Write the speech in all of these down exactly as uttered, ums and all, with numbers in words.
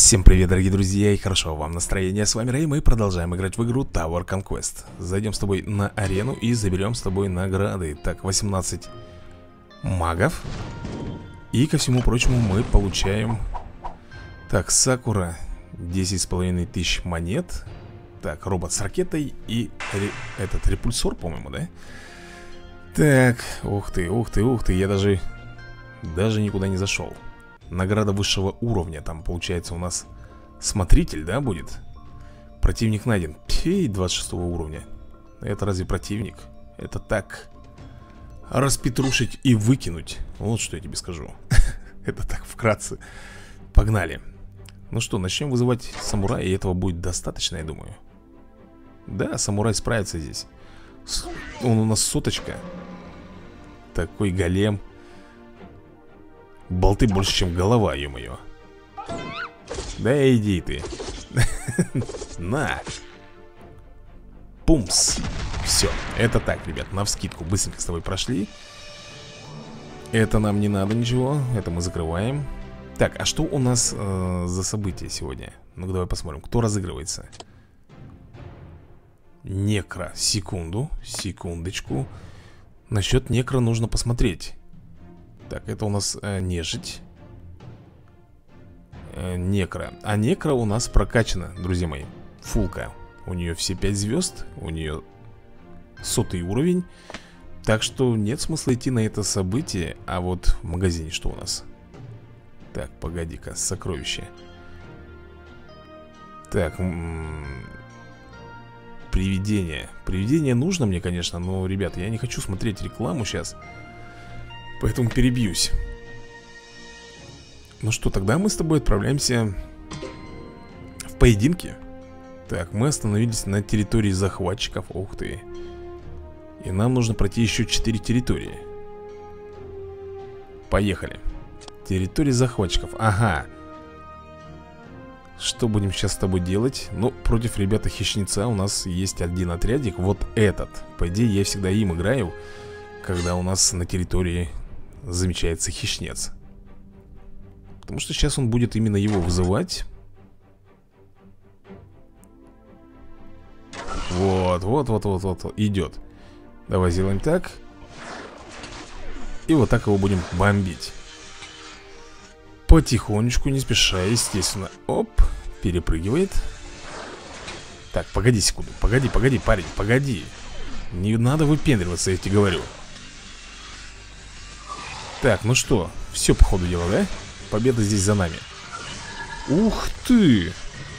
Всем привет, дорогие друзья, и хорошо вам настроения. С вами Рэй, мы продолжаем играть в игру Tower Conquest. Зайдем с тобой на арену и заберем с тобой награды. Так, восемнадцать магов. И ко всему прочему мы получаем... Так, Сакура, десять с половиной тысяч монет. Так, робот с ракетой и ре... этот репульсор, по-моему, да? Так, ух ты, ух ты, ух ты, я даже... Даже никуда не зашел. Награда высшего уровня. Там получается у нас смотритель, да, будет? Противник найден. Пей, двадцать шестого уровня. Это разве противник? Это так распетрушить и выкинуть. Вот что я тебе скажу. Это так вкратце. Погнали. Ну что, начнем вызывать самурая. И этого будет достаточно, я думаю. Да, самурай справится здесь. Он у нас соточка. Такой голем. Болты больше, чем голова, ё-моё. Да иди ты. На. Пумс. Все, это так, ребят, навскидку. Быстренько с тобой прошли. Это нам не надо ничего. Это мы закрываем. Так, а что у нас э, за событие сегодня? Ну-ка, давай посмотрим, кто разыгрывается. Некро. Секунду, секундочку. Насчет некро нужно посмотреть. Так, это у нас э, нежить. э, Некро. А некро у нас прокачана, друзья мои. Фулка. У нее все пять звезд. У нее сотый уровень. Так что нет смысла идти на это событие. А вот в магазине что у нас? Так, погоди-ка, сокровище. Так, м-м, привидение. Привидение нужно мне, конечно. Но, ребята, я не хочу смотреть рекламу сейчас. Поэтому перебьюсь. Ну что, тогда мы с тобой отправляемся в поединки. Так, мы остановились на территории захватчиков. Ух ты. И нам нужно пройти еще четыре территории. Поехали. Территория захватчиков. Ага. Что будем сейчас с тобой делать? Ну, против ребята хищница у нас есть один отрядик. Вот этот. По идее, я всегда им играю, когда у нас на территории замечается хищнец. Потому что сейчас он будет именно его вызывать. Вот, вот, вот, вот, вот, идет. Давай сделаем так. И вот так его будем бомбить. Потихонечку, не спеша, естественно. Оп, перепрыгивает. Так, погоди секунду. Погоди, погоди, парень, погоди. Не надо выпендриваться, я тебе говорю. Так, ну что, все по ходу дела, да? Победа здесь за нами. Ух ты!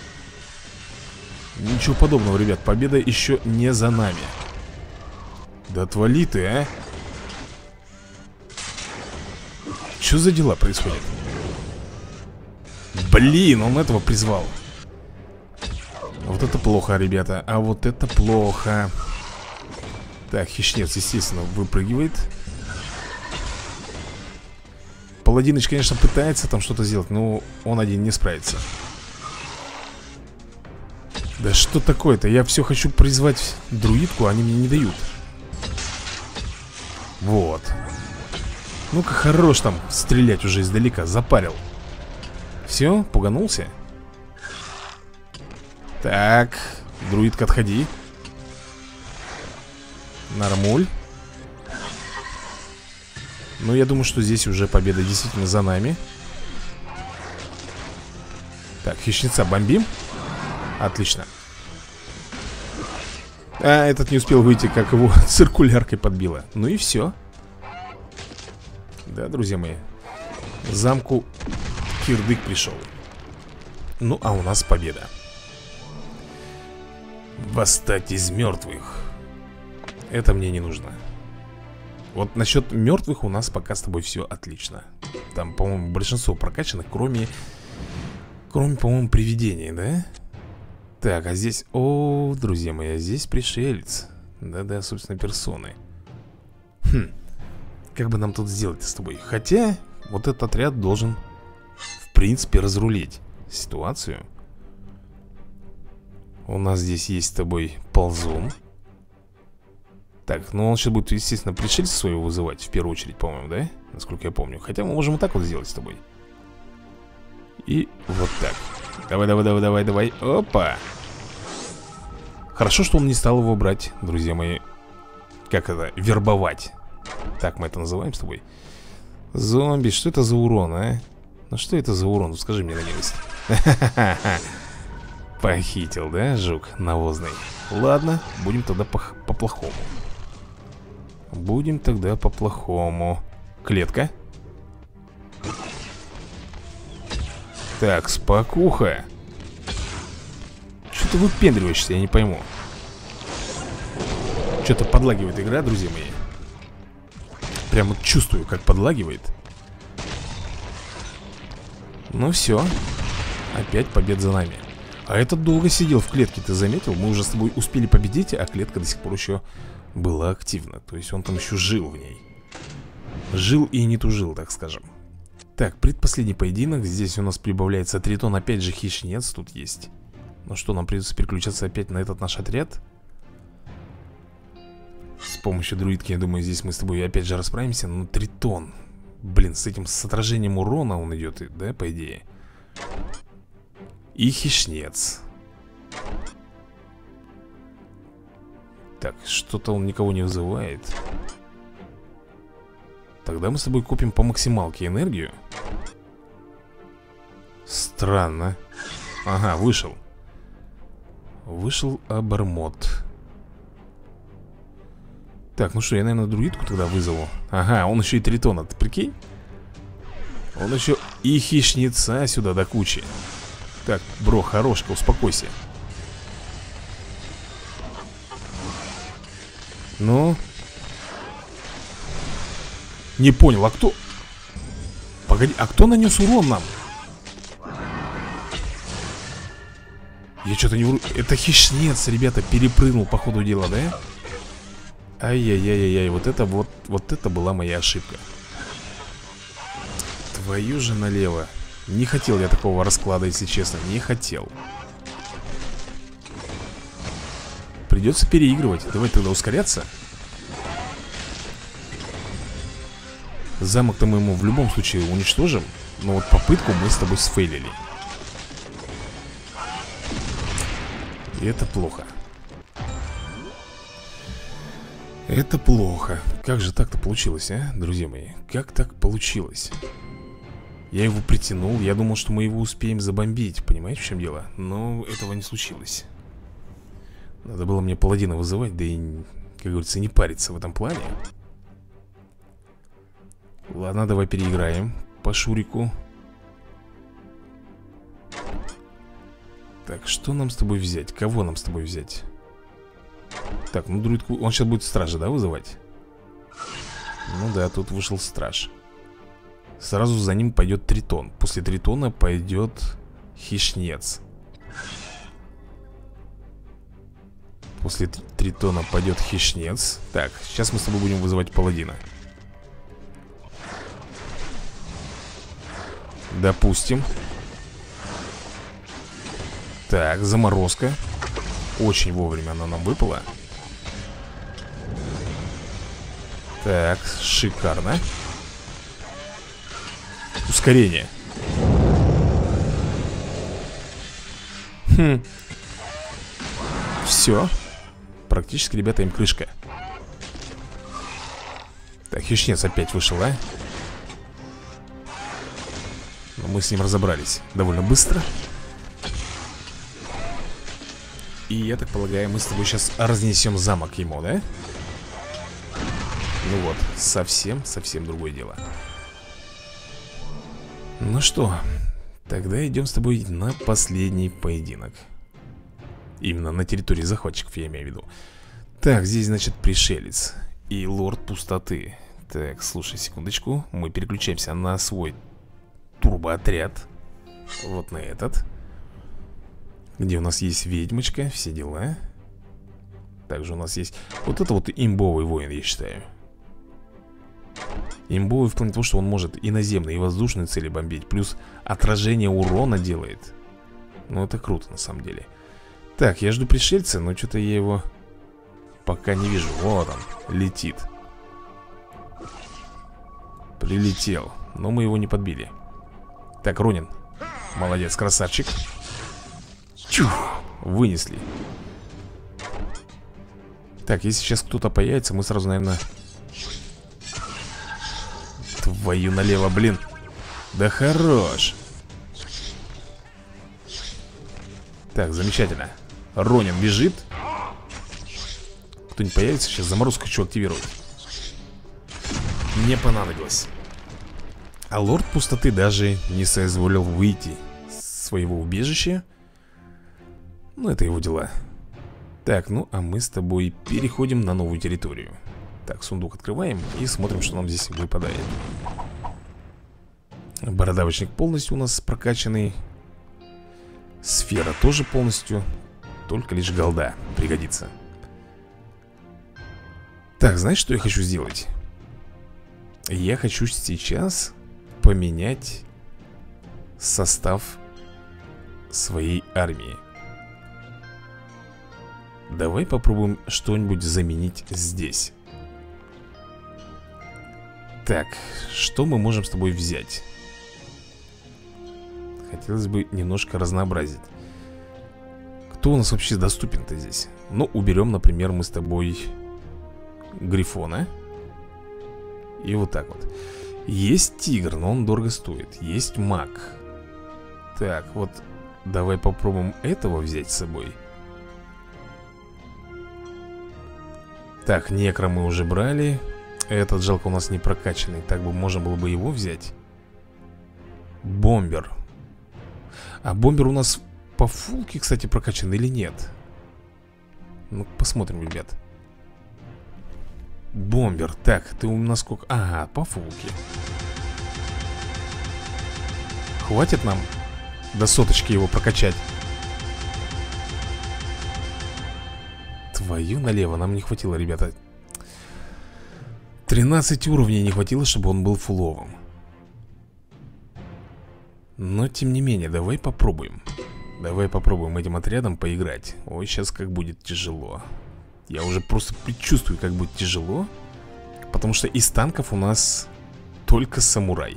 Ничего подобного, ребят, победа еще не за нами. Да отвали ты, а! Что за дела происходят? Блин, он этого призвал. Вот это плохо, ребята. А вот это плохо. Так, хищнец, естественно, выпрыгивает. Паладиныч, конечно, пытается там что-то сделать, но он один не справится. Да что такое-то? Я все хочу призвать друидку, а они мне не дают. Вот. Ну-ка, хорош там стрелять уже издалека. Запарил. Все, пуганулся. Так, друидка, отходи. Нормуль. Ну, я думаю, что здесь уже победа действительно за нами. Так, хищница бомбим. Отлично. А, этот не успел выйти, как его циркуляркой подбило. Ну и все. Да, друзья мои. В замку кирдык пришел. Ну, а у нас победа. Восстать из мертвых. Это мне не нужно. Вот насчет мертвых у нас пока с тобой все отлично. Там, по-моему, большинство прокачанных, кроме... Кроме, по-моему, привидений, да? Так, а здесь... О, друзья мои, а здесь пришелец. Да-да, собственно, персоны. Хм. Как бы нам тут сделать с тобой? Хотя, вот этот отряд должен, в принципе, разрулить ситуацию. У нас здесь есть с тобой ползун. Так, ну он сейчас будет, естественно, пришельца своего вызывать в первую очередь, по-моему, да? Насколько я помню. Хотя мы можем вот так вот сделать с тобой. И вот так. Давай, давай, давай, давай, давай. Опа. Хорошо, что он не стал его брать, друзья мои. Как это? Вербовать. Так мы это называем с тобой. Зомби, что это за урон, а? Ну что это за урон? Скажи мне на милость. Похитил, да, жук навозный? Ладно, будем тогда по-плохому. Будем тогда по-плохому. Клетка. Так, спокуха. Что ты выпендриваешься, я не пойму. Что-то подлагивает игра, друзья мои. Прямо чувствую, как подлагивает. Ну все. Опять побед за нами. А этот долго сидел в клетке, ты заметил? Мы уже с тобой успели победить, а клетка до сих пор еще была активна. То есть он там еще жил в ней. Жил и не тужил, так скажем. Так, предпоследний поединок. Здесь у нас прибавляется тритон. Опять же хищнец тут есть. Ну что, нам придется переключаться опять на этот наш отряд. С помощью друидки, я думаю, здесь мы с тобой опять же расправимся. Но тритон, блин, с этим, с отражением урона он идет, да, по идее. И хищнец. Так, что-то он никого не вызывает. Тогда мы с тобой купим по максималке энергию. Странно. Ага, вышел. Вышел обормот. Так, ну что, я, наверное, друидку тогда вызову. Ага, он еще и тритона, ты прикинь? Он еще и хищница сюда до кучи. Так, бро, хорошка, успокойся. Ну? Не понял, а кто? Погоди, а кто нанес урон нам? Я что-то не... Это хищнец, ребята, перепрыгнул по ходу дела, да? Ай-яй-яй-яй, вот это вот, вот это была моя ошибка. Твою же налево. Не хотел я такого расклада, если честно, не хотел. Придется переигрывать. Давай тогда ускоряться. Замок-то мы ему в любом случае уничтожим. Но вот попытку мы с тобой сфейлили. И это плохо. Это плохо. Как же так-то получилось, а, друзья мои? Как так получилось? Я его притянул, я думал, что мы его успеем забомбить. Понимаете, в чем дело? Но этого не случилось. Надо было мне паладина вызывать, да и, как говорится, не париться в этом плане. Ладно, давай переиграем по Шурику. Так, что нам с тобой взять? Кого нам с тобой взять? Так, ну друидку, он сейчас будет стража, да, вызывать? Ну да, тут вышел страж. Сразу за ним пойдет тритон. После тритона пойдет хищнец. После тритона пойдет хищнец. Так, сейчас мы с тобой будем вызывать паладина. Допустим. Так, заморозка. Очень вовремя она нам выпала. Так, шикарно. Ускорение. Хм. Все. Практически, ребята, им крышка. Так, хищнец опять вышел, а? Но мы с ним разобрались довольно быстро. И я так полагаю, мы с тобой сейчас разнесем замок ему, да? Ну вот, совсем, совсем другое дело. Ну что, тогда идем с тобой на последний поединок. Именно на территории захватчиков, я имею в виду. Так, здесь, значит, пришелец и лорд пустоты. Так, слушай, секундочку. Мы переключаемся на свой турбоотряд. Вот на этот. Где у нас есть ведьмочка, все дела. Также у нас есть... Вот это вот имбовый воин, я считаю. Имбовый в плане того, что он может и наземные, и воздушные цели бомбить. Плюс отражение урона делает. Ну, это круто, на самом деле. Так, я жду пришельца, но что-то я его пока не вижу. Вот он, летит. Прилетел. Но мы его не подбили. Так, Ронин. Молодец, красавчик. Чух, вынесли. Так, если сейчас кто-то появится, мы сразу, наверное... Твою налево, блин. Да хорош. Так, замечательно. Ронин бежит. Кто-нибудь появится, сейчас заморозку хочу активировать. Не понадобилось. А лорд пустоты даже не соизволил выйти из своего убежища. Ну, это его дела. Так, ну, а мы с тобой переходим на новую территорию. Так, сундук открываем и смотрим, что нам здесь выпадает. Бородавочник полностью у нас прокачанный. Сфера тоже полностью. Только лишь голда пригодится. Так, знаешь, что я хочу сделать? Я хочу сейчас поменять состав своей армии. Давай попробуем что-нибудь заменить здесь. Так, что мы можем с тобой взять? Хотелось бы немножко разнообразить. Кто у нас вообще доступен-то здесь? Ну, уберем, например, мы с тобой Грифона. И вот так вот. Есть тигр, но он дорого стоит. Есть маг. Так, вот давай попробуем этого взять с собой. Так, некро мы уже брали. Этот, жалко, у нас не прокачанный. Так бы можно было бы его взять. Бомбер. А бомбер у нас по фулке, кстати, прокачан или нет? Ну, посмотрим, ребят. Бомбер. Так, ты у нас сколько? Ага, по фулке. Хватит нам до соточки его прокачать? Твою налево, нам не хватило, ребята. тринадцать уровней не хватило, чтобы он был фуловым. Но, тем не менее, давай попробуем. Давай попробуем этим отрядом поиграть. Ой, сейчас как будет тяжело. Я уже просто предчувствую, как будет тяжело. Потому что из танков у нас только самурай.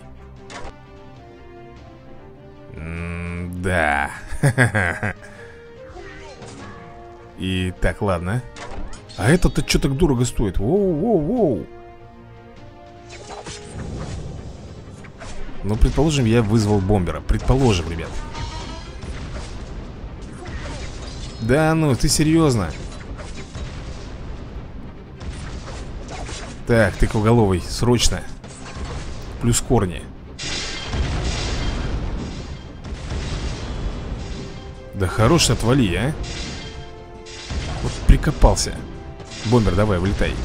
М-да. И так, ладно. А этот-то что так дорого стоит? Воу-воу-воу. Ну, предположим, я вызвал бомбера. Предположим, ребят. Да ну, ты серьезно? Так, тыквоголовый, срочно. Плюс корни. Да хорош, отвали, а. Вот прикопался. Бомбер, давай, вылетай.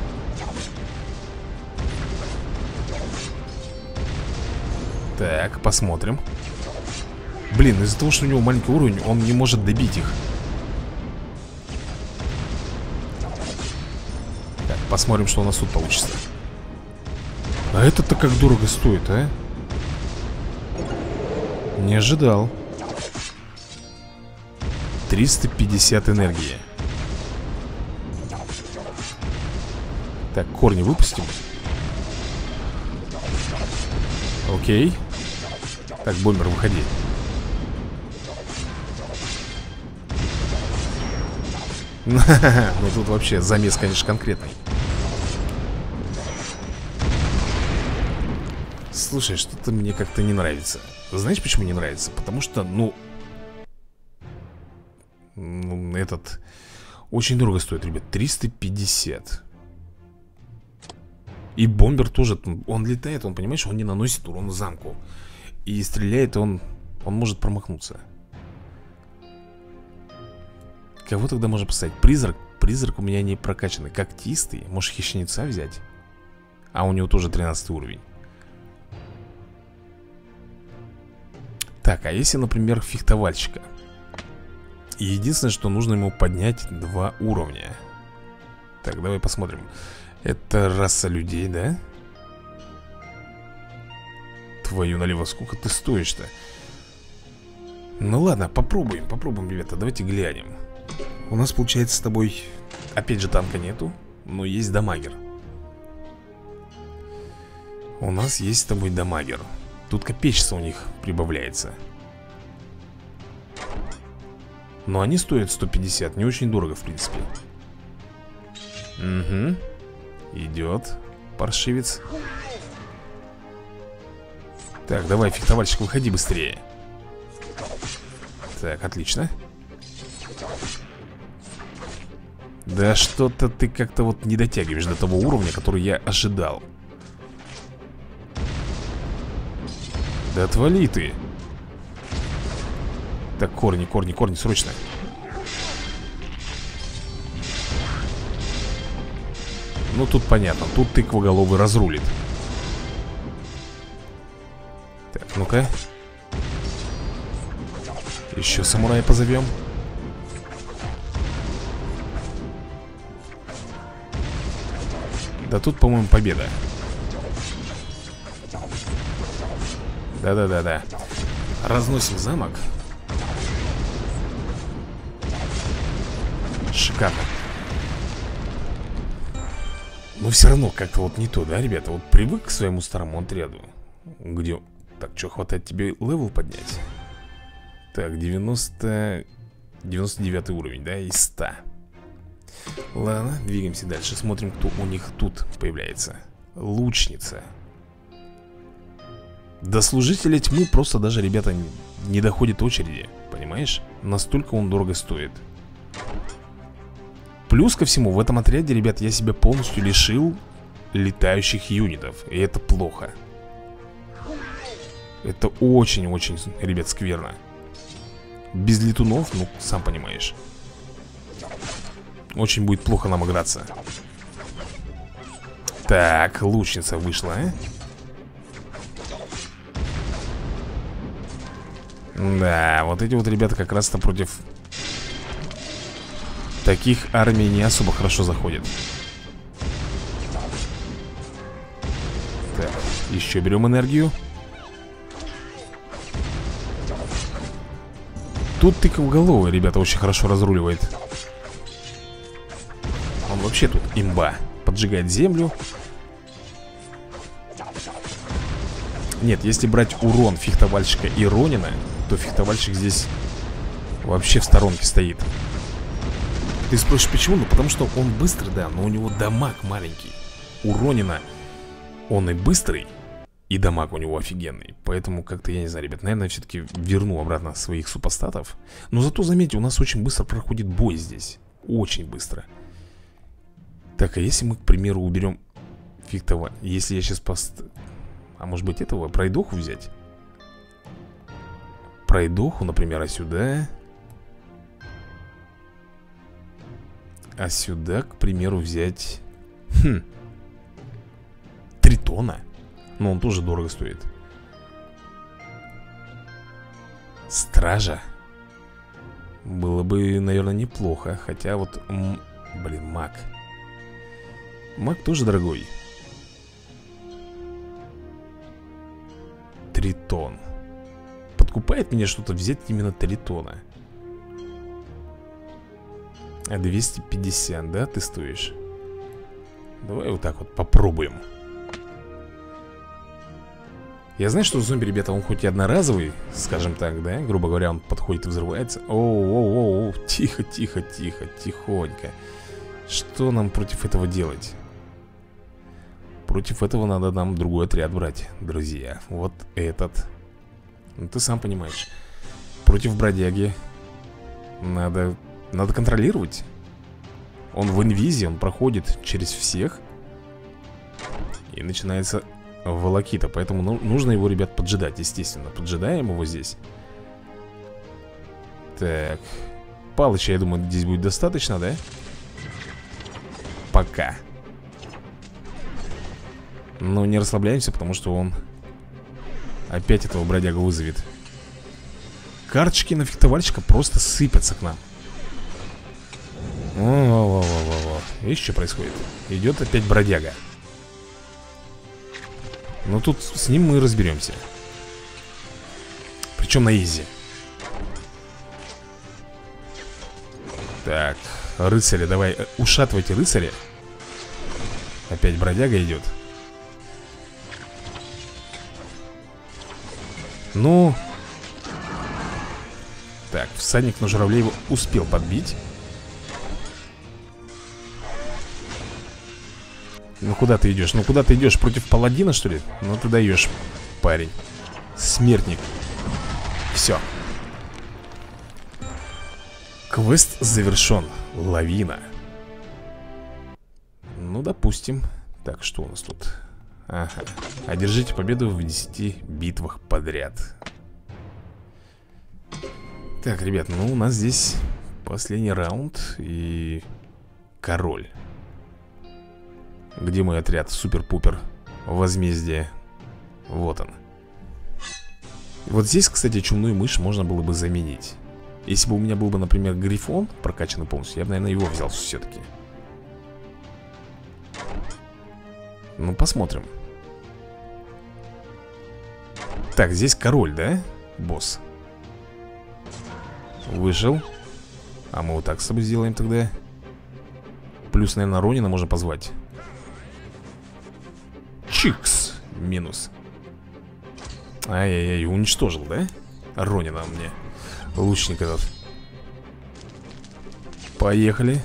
Так, посмотрим. Блин, из-за того, что у него маленький уровень, он не может добить их. Так, посмотрим, что у нас тут получится. А это-то как дорого стоит, а? Не ожидал. триста пятьдесят энергии. Так, корни выпустим. Окей. Так, бомбер, выходи. Ну тут вообще замес, конечно, конкретный. Слушай, что-то мне как-то не нравится. Знаешь, почему не нравится? Потому что, ну... Ну, этот... Очень дорого стоит, ребят. триста пятьдесят. И бомбер тоже, он летает, он, понимаешь, он не наносит урон замку. И стреляет он, он может промахнуться. Кого тогда можно поставить? Призрак, призрак у меня не прокачанный. Когтистый, может хищница взять? А у него тоже тринадцатый уровень. Так, а если, например, фехтовальщика? И единственное, что нужно ему поднять два уровня. Так, давай посмотрим. Это раса людей, да? Твою налево, сколько ты стоишь-то? Ну ладно, попробуем, попробуем, ребята, давайте глянем. У нас получается с тобой, опять же, танка нету, но есть дамагер. У нас есть с тобой дамагер. Тут копейчество у них прибавляется. Но они стоят сто пятьдесят, не очень дорого, в принципе. Угу. Идет паршивец. Так, давай, фехтовальщик, выходи быстрее. Так, отлично. Да что-то ты как-то вот не дотягиваешь до того уровня, который я ожидал. Да отвали ты. Так, корни, корни, корни, срочно. Ну, тут понятно, тут тыквоголовый разрулит. Так, ну-ка. Еще самурая позовем. Да тут, по-моему, победа. Да-да-да-да. Разносим замок. Шикарно. Но все равно как-то вот не то, да, ребята? Вот привык к своему старому отряду. Где... Так, что, хватает тебе левел поднять? Так, девяносто... девяносто девятый уровень, да, из ста. Ладно, двигаемся дальше. Смотрим, кто у них тут появляется. Лучница. До служителя тьмы просто даже, ребята, не доходит очереди. Понимаешь? Настолько он дорого стоит. Плюс ко всему, в этом отряде, ребят, я себя полностью лишил летающих юнитов. И это плохо. Это очень-очень, ребят, скверно. Без летунов, ну, сам понимаешь. Очень будет плохо нам играться. Так, лучница вышла, а? Да, вот эти вот ребята как раз-то против таких армий не особо хорошо заходят. Так, еще берем энергию. Тут тыквоголовый, ребята, очень хорошо разруливает. Он вообще тут имба. Поджигает землю. Нет, если брать урон фехтовальщика и Ронина, то фехтовальщик здесь вообще в сторонке стоит. Ты спросишь, почему? Ну, потому что он быстрый, да, но у него дамаг маленький. У Ронина он и быстрый, и дамаг у него офигенный. Поэтому как-то, я не знаю, ребят, наверное, все-таки верну обратно своих супостатов. Но зато, заметьте, у нас очень быстро проходит бой здесь. Очень быстро. Так, а если мы, к примеру, уберем фехтова... Если я сейчас пост... А может быть этого пройдоху взять? Пройдоху, например, а сюда... А сюда, к примеру, взять... Хм... Тритона. Но он тоже дорого стоит. Стража. Было бы, наверное, неплохо. Хотя вот... М... Блин, маг. Маг тоже дорогой. Тритон. Подкупает меня что-то взять именно Тритона. А двести пятьдесят, да, ты стоишь? Давай вот так вот попробуем. Я знаю, что зомби, ребята, он хоть и одноразовый, скажем так, да, грубо говоря, он подходит и взрывается. Оу-оу-оу, тихо, тихо, тихо, тихонько. Что нам против этого делать? Против этого надо нам другой отряд брать, друзья. Вот этот. Ну, ты сам понимаешь. Против бродяги Надо, надо контролировать. Он в инвизе, он проходит через всех. И начинается волокита. Поэтому ну, нужно его, ребят, поджидать, естественно. Поджидаем его здесь. Так. Палыча, я думаю, здесь будет достаточно, да? Пока. Но не расслабляемся, потому что он опять этого бродягу вызовет. Карточки на фехтовальщика просто сыпятся к нам. Во-во-во-во-во. Видишь, что происходит? Идет опять бродяга. Но тут с ним мы разберемся. Причем на изи. Так, рыцари, давай, ушатывайте рыцаря. Опять бродяга идет. Ну. Так, всадник на журавле его успел подбить. Ну куда ты идешь? Ну куда ты идешь? Против паладина, что ли? Ну ты даешь, парень. Смертник. Все. Квест завершен. Лавина. Ну, допустим. Так, что у нас тут? Ага. Одержите победу в десяти битвах подряд. Так, ребят, ну у нас здесь последний раунд и король. Где мой отряд? Супер-пупер. Возмездие. Вот он. Вот здесь, кстати, чумную мышь можно было бы заменить. Если бы у меня был бы, например, грифон прокачанный полностью, я бы, наверное, его взял все-таки. Ну, посмотрим. Так, здесь король, да? Босс. Вышел. А мы вот так с собой сделаем тогда. Плюс, наверное, Ронина можно позвать. Чикс. Минус. Ай-яй-яй, уничтожил, да? Ронина мне. Лучник этот. Поехали.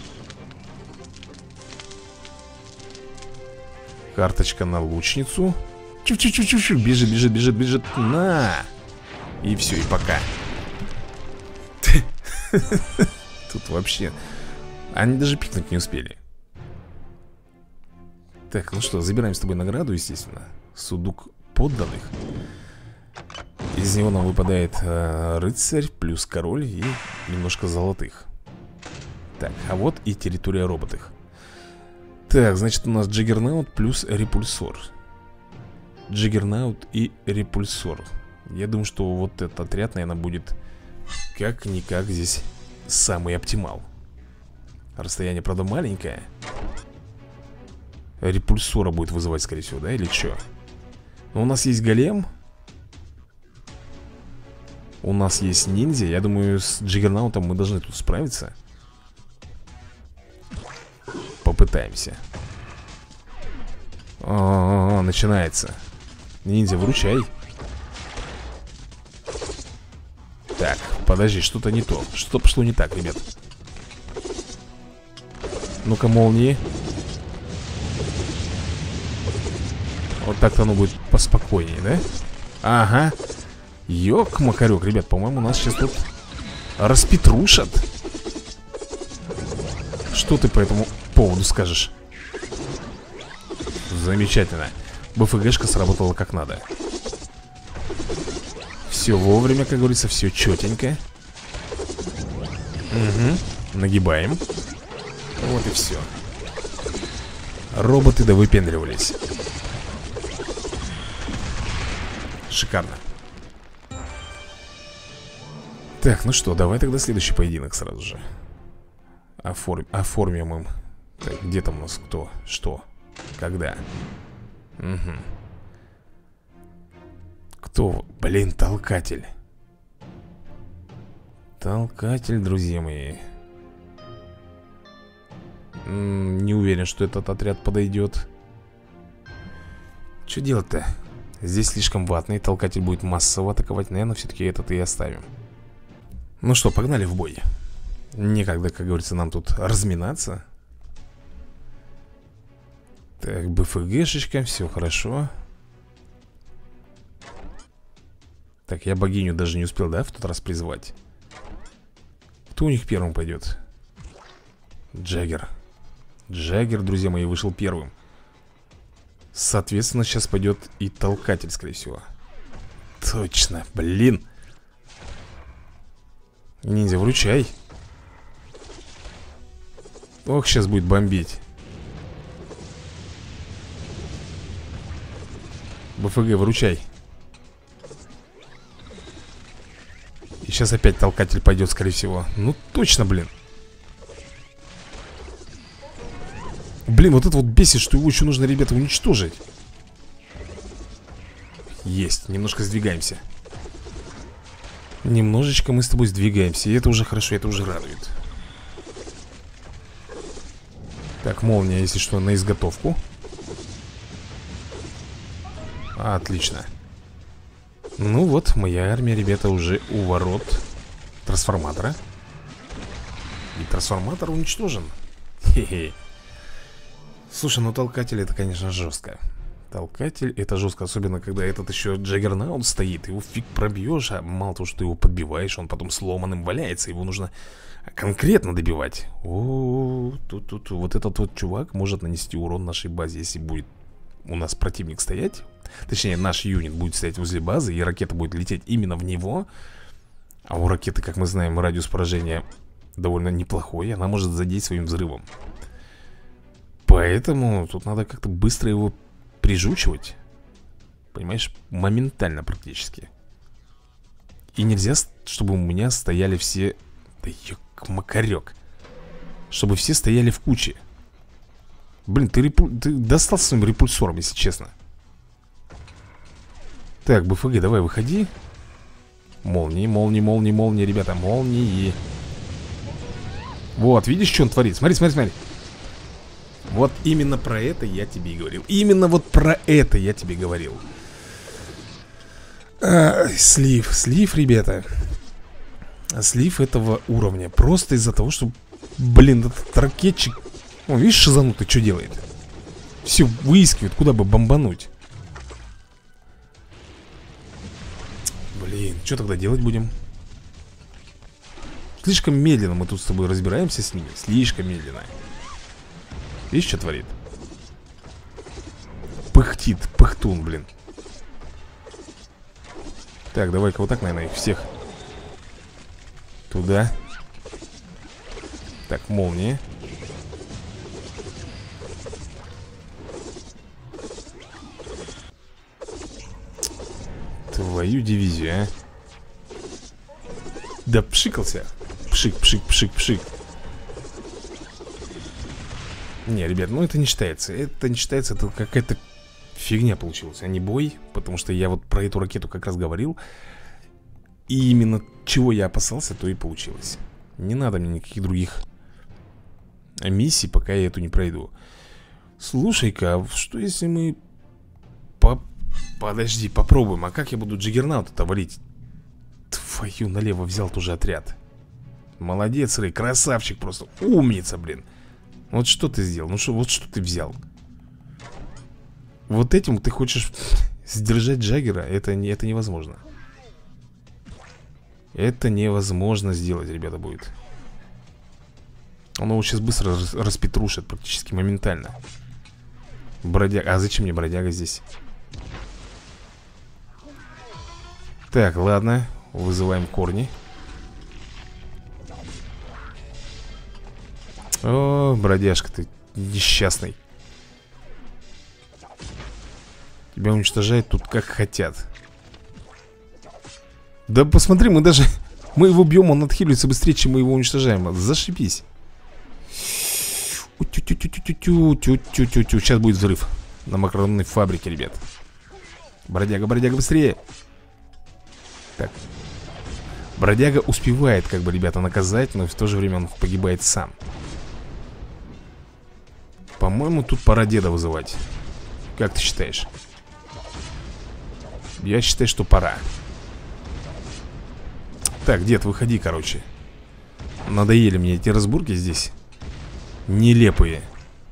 Карточка на лучницу. Чу-чу-чу-чу-чу. Бежит, бежит, бежит, бежит. На. И все, и пока. Тут вообще они даже пикнуть не успели. Так, ну что, забираем с тобой награду, естественно. Сундук подданных. Из него нам выпадает э, рыцарь плюс король и немножко золотых. Так, а вот и территория роботов. Так, значит, у нас Джаггернаут плюс репульсор. Джаггернаут и репульсор. Я думаю, что вот этот отряд, наверное, будет как-никак здесь самый оптимал. Расстояние, правда, маленькое. Репульсора будет вызывать, скорее всего, да, или что? Но у нас есть голем. У нас есть ниндзя. Я думаю, с Джаггернаутом мы должны тут справиться. Попытаемся. О-о-о, начинается. Ниндзя, выручай. Так, подожди, что-то не то. Что-то пошло не так, ребят. Ну-ка, молнии. Вот так-то оно будет поспокойнее, да? Ага. Ёк-макарёк, ребят, по-моему, нас сейчас тут распетрушат. Что ты по этому поводу скажешь? Замечательно. БФГшка сработала как надо. Все вовремя, как говорится, все четенько. Угу. Нагибаем. Вот и все. Роботы да выпендривались. Шикарно. Так, ну что, давай тогда следующий поединок сразу же Оформ... Оформим им. Так, где там у нас кто? Что? Когда? Угу. Кто? Блин, толкатель. Толкатель, друзья мои. М-м, не уверен, что этот отряд подойдет. Что делать-то? Здесь слишком ватный. Толкатель будет массово атаковать. Наверное, все-таки этот и оставим. Ну что, погнали в бой. Некогда, как говорится, нам тут разминаться. Так, БФГшечка, все хорошо. Так, я богиню даже не успел, да, в тот раз призвать. Кто у них первым пойдет? Джаггер. Джаггер, друзья мои, вышел первым. Соответственно, сейчас пойдет и толкатель, скорее всего. Точно, блин. Ниндзя, вручай. Ох, сейчас будет бомбить. БФГ, выручай. И сейчас опять толкатель пойдет, скорее всего. Ну, точно, блин. Блин, вот это вот бесит, что его еще нужно, ребята, уничтожить. Есть, немножко сдвигаемся. Немножечко мы с тобой сдвигаемся. И это уже хорошо, это уже радует. Так, молния, если что, на изготовку. Отлично. Ну вот, моя армия, ребята, уже у ворот трансформатора. И трансформатор уничтожен. Хе-хе. Слушай, ну толкатель это, конечно, жестко. Толкатель это жестко, особенно когда этот еще Джаггернаут стоит. Его фиг пробьешь, а мало того, что ты его подбиваешь, он потом сломанным валяется. Его нужно конкретно добивать. О, тут, тут, вот этот вот чувак может нанести урон нашей базе, если будет у нас противник стоять. Точнее, наш юнит будет стоять возле базы, и ракета будет лететь именно в него. А у ракеты, как мы знаем, радиус поражения довольно неплохой. Она может задеть своим взрывом. Поэтому тут надо как-то быстро его прижучивать. Понимаешь, моментально практически. И нельзя, чтобы у меня стояли все... Да ёк-макарёк. Чтобы все стояли в куче. Блин, ты, репу... ты достал своим репульсором, если честно. Так, БФГ, давай выходи. Молнии, молнии, молнии, молнии, ребята, молнии. Вот, видишь, что он творит? Смотри, смотри, смотри. Вот именно про это я тебе и говорил. Именно вот про это я тебе говорил. а, Слив, слив, ребята. Слив этого уровня. Просто из-за того, что, блин, этот ракетчик... О, видишь, шизанутый, что делает? Все выискивает, куда бы бомбануть. Блин, что тогда делать будем? Слишком медленно мы тут с тобой разбираемся с ними. Слишком медленно. Видишь, что творит? Пыхтит, пыхтун, блин. Так, давай-ка вот так, наверное, их всех туда. Так, молния. Твою дивизию, а. Да пшикался. Пшик, пшик, пшик, пшик. Не, ребят, ну это не считается. Это не считается, это какая-то фигня получилась, а не бой. Потому что я вот про эту ракету как раз говорил. И именно чего я опасался, то и получилось. Не надо мне никаких других миссий, пока я эту не пройду. Слушай-ка, а что если мы... По... Подожди, попробуем. А как я буду Джаггернаута-то валить? Твою налево взял тоже отряд. Молодец, Рэй, красавчик просто. Умница, блин. Вот что ты сделал? Ну что, вот что ты взял? Вот этим ты хочешь сдержать Джаггера? Это, не, это невозможно. Это невозможно сделать, ребята, будет. Он его сейчас быстро распетрушит, практически моментально. Бродяга. А зачем мне бродяга здесь? Так, ладно. Вызываем корни. О, бродяжка ты несчастный. Тебя уничтожают тут как хотят. Да посмотри, мы даже... Мы его бьем, он отхиливается быстрее, чем мы его уничтожаем. Зашибись. Тю-тю-тю-тю-тю-тю-тю-тю-тю. Сейчас будет взрыв на макаронной фабрике, ребят. Бродяга, бродяга, быстрее. Так. Бродяга успевает, как бы, ребята, наказать, но в то же время он погибает сам. По-моему, тут пора деда вызывать. Как ты считаешь? Я считаю, что пора. Так, дед, выходи, короче. Надоели мне эти разборки здесь. Нелепые.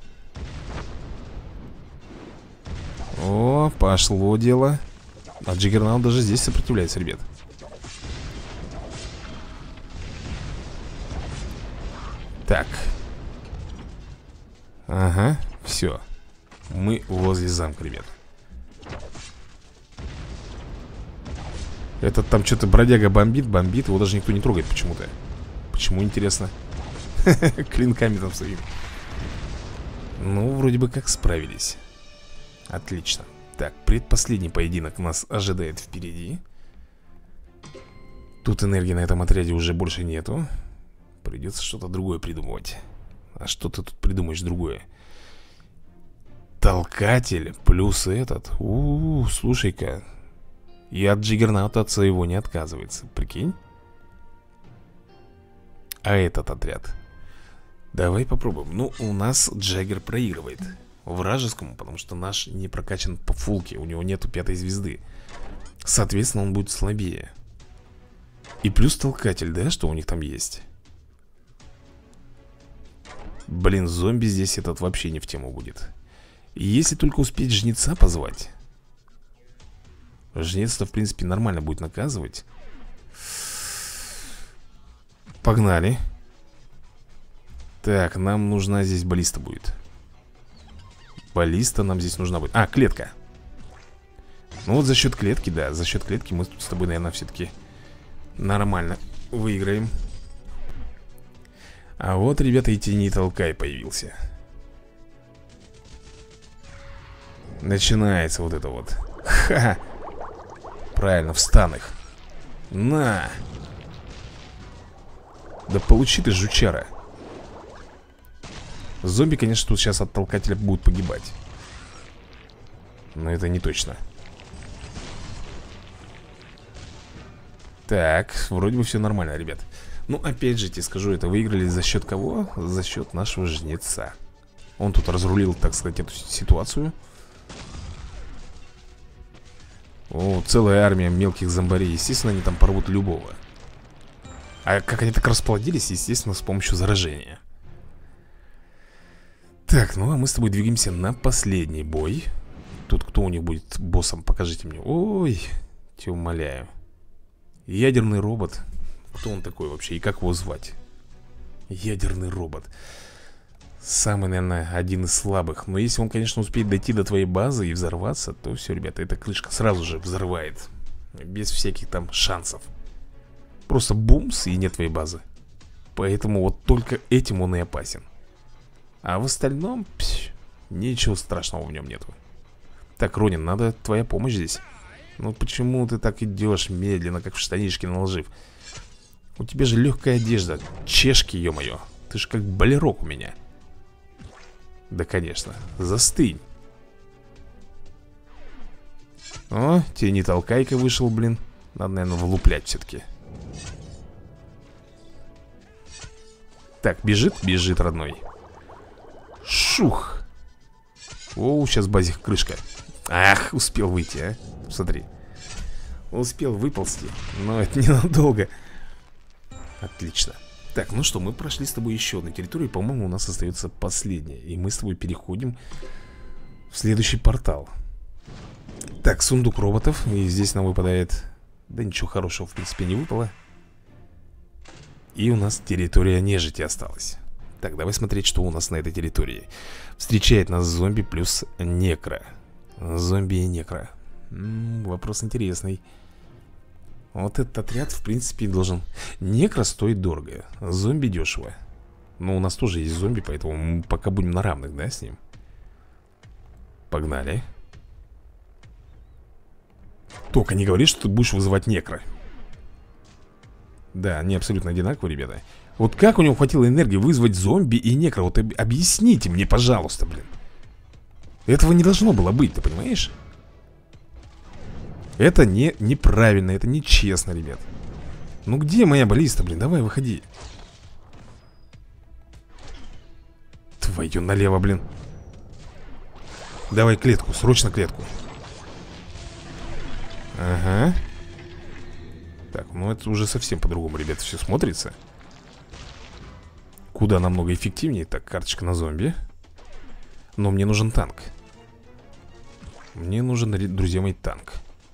О, пошло дело. А Джаггернаут даже здесь сопротивляется, ребят. Так. Ага, все. Мы возле замка, ребят. Этот там что-то бродяга бомбит, бомбит. Его даже никто не трогает почему-то. Почему, интересно? Клинками там стоит. Ну, вроде бы как справились. Отлично. Так, предпоследний поединок нас ожидает впереди. Тут энергии на этом отряде уже больше нету. Придется что-то другое придумывать. А что ты тут придумаешь другое? Толкатель плюс этот. У-у-у, слушай-ка. И от Джаггернаута от своего не отказывается. Прикинь? А этот отряд? Давай попробуем. Ну, у нас Джаггер проигрывает вражескому, потому что наш не прокачан по фулке. У него нету пятой звезды. Соответственно, он будет слабее. И плюс толкатель, да, что у них там есть? Блин, зомби здесь этот вообще не в тему будет. Если только успеть жнеца позвать. Жнец-то, в принципе, нормально будет наказывать. Погнали. Так, нам нужна здесь баллиста будет. Баллиста нам здесь нужна будет. А, клетка. Ну вот за счет клетки, да, за счет клетки мы тут с тобой, наверное, все-таки нормально выиграем. А вот, ребята, и тени толкай появился. Начинается вот это вот. Ха! Правильно, встан их. На! Да получи ты, жучара. Зомби, конечно, тут сейчас от толкателя будут погибать. Но это не точно. Так, вроде бы все нормально, ребят. Ну, опять же, тебе скажу, это выиграли за счет кого? За счет нашего жнеца. Он тут разрулил, так сказать, эту ситуацию. О, целая армия мелких зомбарей. Естественно, они там порвут любого. А как они так расплодились? Естественно, с помощью заражения. Так, ну а мы с тобой двигаемся на последний бой. Тут кто у них будет боссом? Покажите мне. Ой, тебя умоляю. Ядерный робот. Кто он такой вообще и как его звать? Ядерный робот. Самый, наверное, один из слабых. Но если он, конечно, успеет дойти до твоей базы и взорваться, то все, ребята, эта крышка сразу же взрывает. Без всяких там шансов. Просто бумс, и нет твоей базы. Поэтому вот только этим он и опасен. А в остальном, пш, ничего страшного в нем нету. Так, Ронин, надо твоя помощь здесь. Ну почему ты так идешь медленно, как в штанишки наложив? У тебя же легкая одежда. Чешки, ё-моё. Ты же как болерок у меня. Да, конечно. Застынь. О, тени толкайка вышел, блин. Надо, наверное, влуплять все-таки. Так, бежит? Бежит, родной. Шух. О, сейчас базик крышка. Ах, успел выйти, а. Смотри. Успел выползти. Но это ненадолго. Отлично. Так, ну что, мы прошли с тобой еще одну территорию. По-моему, у нас остается последняя. И мы с тобой переходим в следующий портал. Так, сундук роботов. И здесь нам выпадает... Да ничего хорошего, в принципе, не выпало. И у нас территория нежити осталась. Так, давай смотреть, что у нас на этой территории. Встречает нас зомби плюс некро. Зомби и некро. М-м, вопрос интересный. Вот этот отряд, в принципе, должен... Некро стоит дорого, зомби дешево. Но у нас тоже есть зомби, поэтому мы пока будем на равных, да, с ним. Погнали. Только не говори, что ты будешь вызывать некро. Да, они абсолютно одинаковые, ребята. Вот как у него хватило энергии вызвать зомби и некро? Вот об... объясните мне, пожалуйста, блин. Этого не должно было быть, ты понимаешь? Это не неправильно, это нечестно, ребят. Ну где моя баллиста, блин? Давай, выходи. Твою налево, блин. Давай клетку, срочно клетку. Ага. Так, ну это уже совсем по-другому, ребята, все смотрится. Куда намного эффективнее. Так, карточка на зомби. Но мне нужен танк. Мне нужен, друзья мои, танк.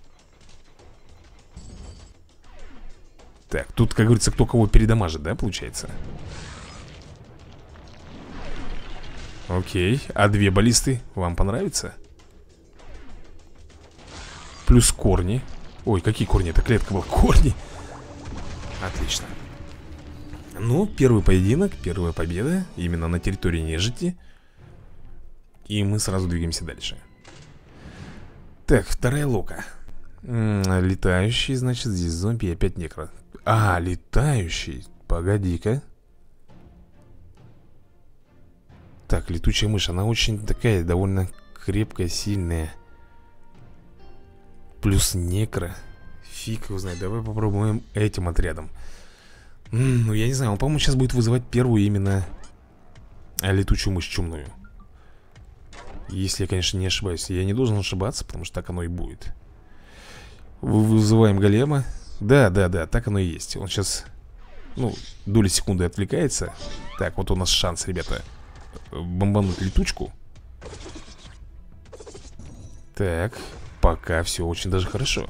Так, тут, как говорится, кто кого передамажит, да, получается? Окей, а две баллисты вам понравится? Плюс корни. Ой, какие корни? Это клетка была. Корни. Отлично. Ну, первый поединок, первая победа. Именно на территории нежити. И мы сразу двигаемся дальше. Так, вторая лока. М-м, летающий, значит, здесь зомби и опять некро. А, летающий. Погоди-ка. Так, летучая мышь. Она очень такая, довольно крепкая, сильная. Плюс некро. Фиг его знает. Давай попробуем этим отрядом. М-м, ну, я не знаю. Он, по-моему, сейчас будет вызывать первую именно летучую мышь чумную. Если я, конечно, не ошибаюсь. Я не должен ошибаться, потому что так оно и будет. Вызываем голема. Да, да, да, так оно и есть. Он сейчас, ну, доли секунды отвлекается. Так, вот у нас шанс, ребята, бомбануть летучку. Так, пока все очень даже хорошо.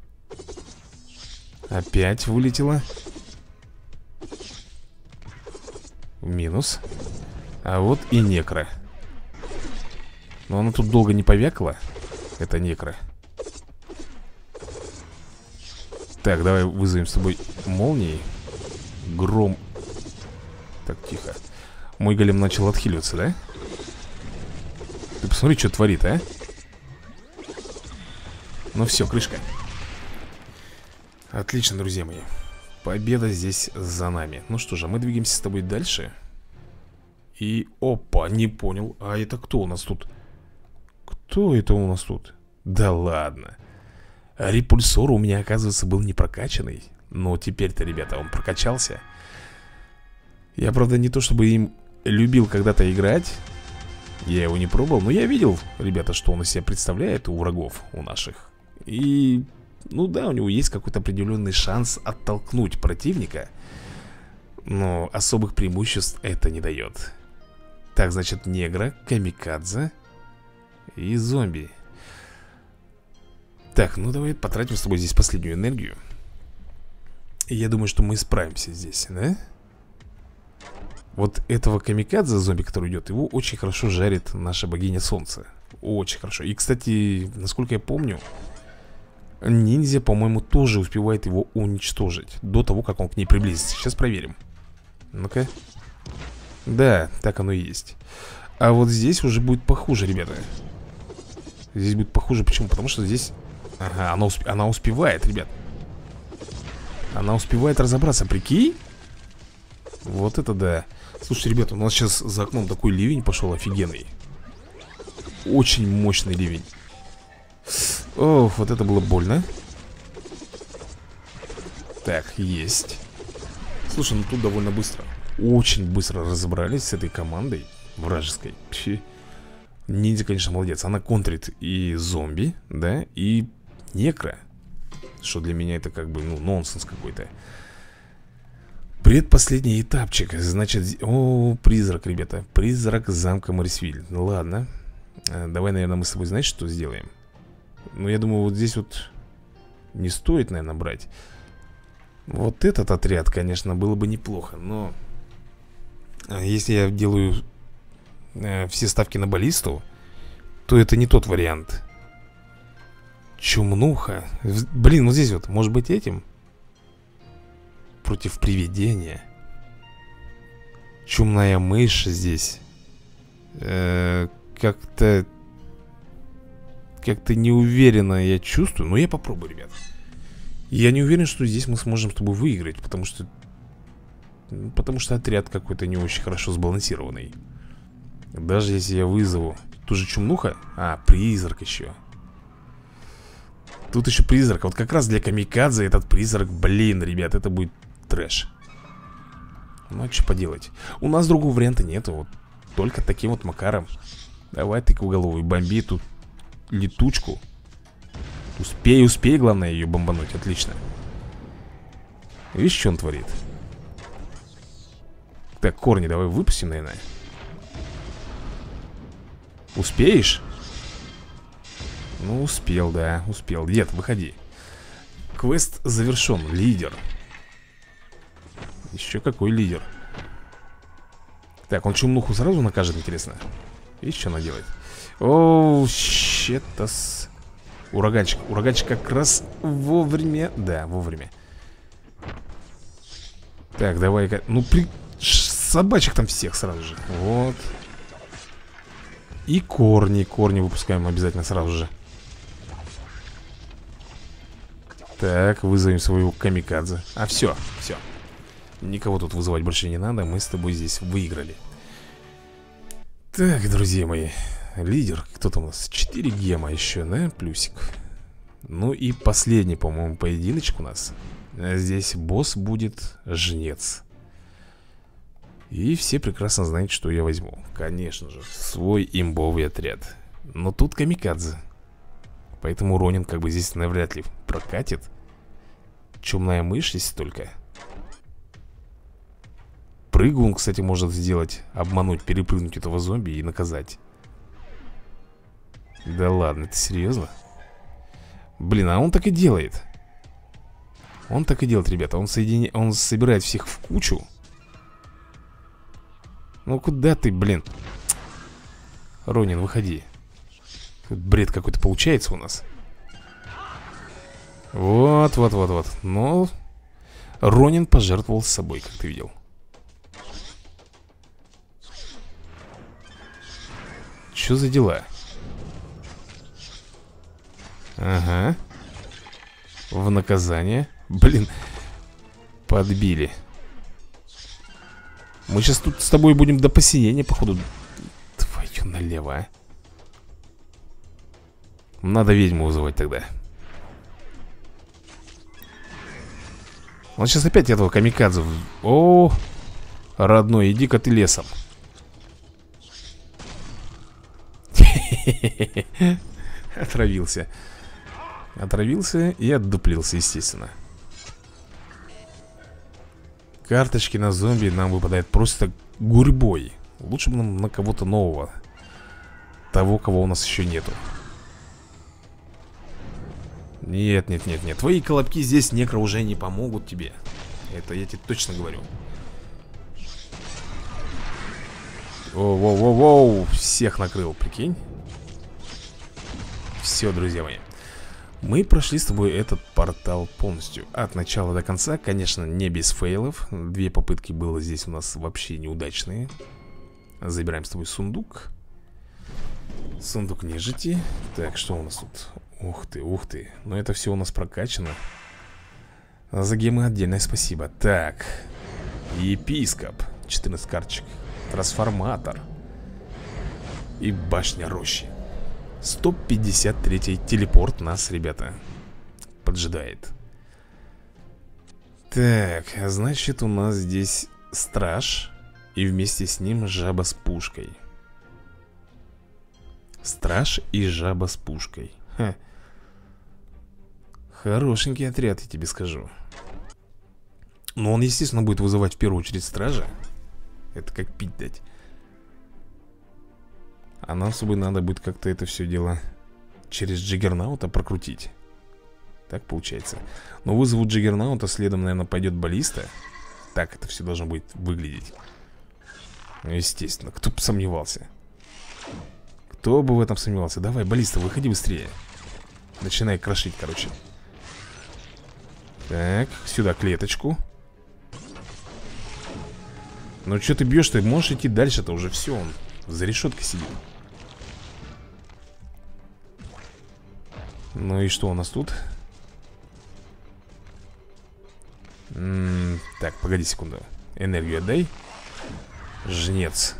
Опять вылетело. Минус. А вот и некро. Но она тут долго не повякла. Это некро. Так, давай вызовем с тобой молнии. Гром. Так, тихо. Мой голем начал отхиливаться, да? Ты посмотри, что творит, а? Ну все, крышка. Отлично, друзья мои. Победа здесь за нами. Ну что же, мы двигаемся с тобой дальше. И, опа, не понял. А это кто у нас тут? Кто это у нас тут? Да ладно. Репульсор у меня, оказывается, был не прокачанный. Но теперь-то, ребята, он прокачался. Я, правда, не то чтобы им любил когда-то играть. Я его не пробовал, но я видел, ребята, что он из себя представляет у врагов, у наших. И, ну да, у него есть какой-то определенный шанс оттолкнуть противника. Но особых преимуществ это не дает. Так, значит, негра, камикадзе и зомби. Так, ну давай потратим с тобой здесь последнюю энергию. И я думаю, что мы справимся здесь, да? Вот этого камикадзе, зомби, который идет, его очень хорошо жарит наша богиня солнца. Очень хорошо. И, кстати, насколько я помню, ниндзя, по-моему, тоже успевает его уничтожить до того, как он к ней приблизится. Сейчас проверим. Ну-ка. Да, так оно и есть. А вот здесь уже будет похуже, ребята. Здесь будет похуже. Почему? Потому что здесь... Ага, она, усп... она успевает, ребят. Она успевает разобраться, прикинь? Вот это да. Слушайте, ребята, у нас сейчас за окном такой ливень пошел офигенный. Очень мощный ливень. Ох, вот это было больно. Так, есть. Слушай, ну тут довольно быстро. Очень быстро разобрались с этой командой вражеской. Пфи. Ниндзя, конечно, молодец. Она контрит и зомби, да, и некро. Что для меня это как бы, ну, нонсенс какой-то. Предпоследний этапчик. Значит, о, призрак, ребята. Призрак замка Моррисвилль. Ну ладно. Давай, наверное, мы с тобой, знаешь, что сделаем? Ну, я думаю, вот здесь вот не стоит, наверное, брать. Вот этот отряд, конечно, было бы неплохо. Но если я делаю э, все ставки на баллисту, то это не тот вариант. Чумнуха. Блин, вот здесь вот, может быть, этим? Против привидения. Чумная мышь здесь. э, Как-то Как-то неуверенно я чувствую. Но я попробую, ребят. Я не уверен, что здесь мы сможем с тобой выиграть. Потому что Потому что отряд какой-то не очень хорошо сбалансированный. Даже если я вызову ту же чумнуха. А, призрак еще. Тут еще призрак. Вот как раз для камикадзе этот призрак, блин, ребят, это будет трэш. Ну, а что поделать? У нас другого варианта нету. Вот только таким вот макаром. Давай тыквоголовый, бомби тут летучку. Успей, успей, главное, ее бомбануть. Отлично. Видишь, что он творит? Так, корни давай выпустим, наверное. Успеешь? Ну, успел, да, успел. Дед, выходи. Квест завершен, лидер. Еще какой лидер? Так, он чумнуху сразу накажет, интересно. Видишь, что она делает? Оу, щетас. Ураганчик, ураганчик как раз вовремя. Да, вовремя. Так, давай-ка. Ну, при... собачек там всех сразу же. Вот. И корни, корни выпускаем обязательно сразу же. Так, вызовем своего камикадзе. А все, все. Никого тут вызывать больше не надо. Мы с тобой здесь выиграли. Так, друзья мои. Лидер, кто там у нас? четыре гема еще, да? Плюсик. Ну и последний, по-моему, поединочек у нас. Здесь босс будет жнец. И все прекрасно знаете, что я возьму. Конечно же, свой имбовый отряд. Но тут камикадзе. Поэтому Ронин как бы здесь навряд ли прокатит. Чумная мышь, если только. Прыгун, кстати, может сделать. Обмануть, перепрыгнуть этого зомби и наказать. Да ладно, ты серьезно? Блин, а он так и делает. Он так и делает, ребята. Он, соединя... он собирает всех в кучу. Ну куда ты, блин? Ронин, выходи. Бред какой-то получается у нас. Вот, вот, вот, вот. Но Ронин пожертвовал собой, как ты видел. Что за дела? Ага. В наказание. Блин. Подбили. Мы сейчас тут с тобой будем до посинения, походу. Твою налево, а. Надо ведьму вызывать тогда. Он сейчас опять этого камикадзе. О, родной, иди-ка ты лесом. Отравился. Отравился и отдуплился, естественно. Карточки на зомби нам выпадают просто гурьбой. Лучше бы нам на кого-то нового. Того, кого у нас еще нету. Нет, нет, нет, нет. Твои колобки здесь, некро, уже не помогут тебе. Это я тебе точно говорю. Воу-воу-воу-воу. Всех накрыл, прикинь. Все, друзья мои. Мы прошли с тобой этот портал полностью. От начала до конца, конечно, не без фейлов. Две попытки было здесь у нас вообще неудачные. Забираем с тобой сундук. Сундук нежити. Так, что у нас тут? Ух ты, ух ты. Но это все у нас прокачано. За гемы отдельное спасибо. Так. Епископ. четырнадцать карточек. Трансформатор. И башня рощи. сто пятьдесят третий телепорт нас, ребята, поджидает. Так, значит, у нас здесь страж. И вместе с ним жаба с пушкой. Страж и жаба с пушкой. Ха. Хорошенький отряд, я тебе скажу. Но он, естественно, будет вызывать в первую очередь стража. Это как пить дать. А нам с собой надо будет как-то это все дело через Джиггернаута прокрутить. Так получается. Но вызову Джиггернаута, следом, наверное, пойдет баллиста. Так это все должно будет выглядеть. Ну, естественно, кто бы сомневался. Кто бы в этом сомневался. Давай, баллиста, выходи быстрее. Начинай крошить, короче. Так, сюда клеточку. Ну что ты бьешь, ты можешь идти дальше-то уже все, он за решеткой сидит. Ну и что у нас тут? М-м, так, погоди секунду. Энергию отдай. Жнец.